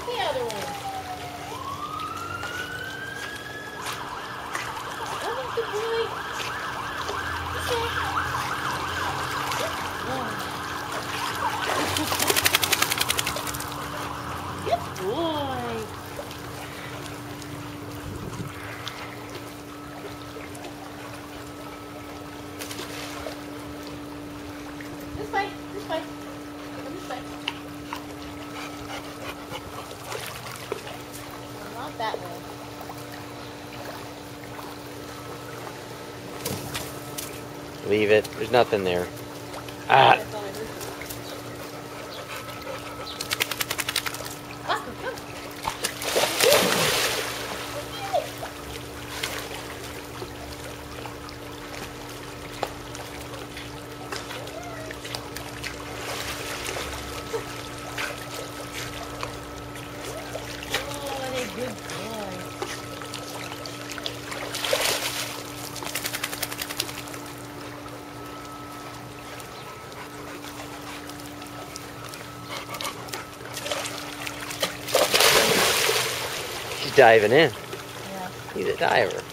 the other one. Oh, good boy. Good boy. This way, this way. Come this way. Not that way. Leave it. There's nothing there. Ah! Bosco, come. Oh, what a good boy. He's diving in. Yeah. He's a diver.